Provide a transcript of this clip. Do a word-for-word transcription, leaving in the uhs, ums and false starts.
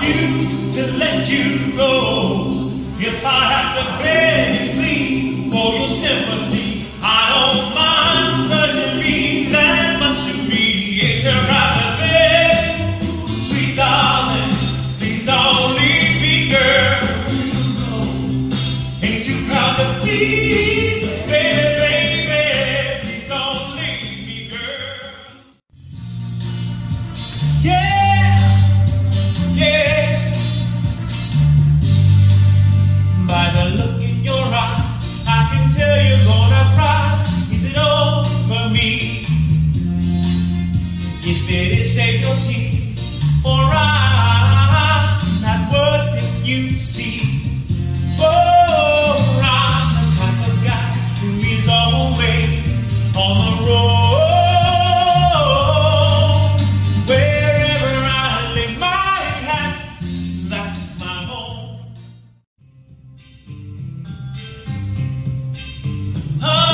refuse to let you go. If I have to beg and plead for your sympathy, I don't mind, 'cause you mean that much to me. Ain't too proud to beg, sweet darling, please don't leave me, girl. Ain't too proud to plead, baby, baby, please don't leave me, girl. Yeah, yeah. By the look in your eyes, I can tell you're gonna cry. Is it over me? If it is, save your tears, for I'm not worth it, you see. Oh, I'm the type of guy who is always on the road. Wherever I lay my hat, that's my home. Oh.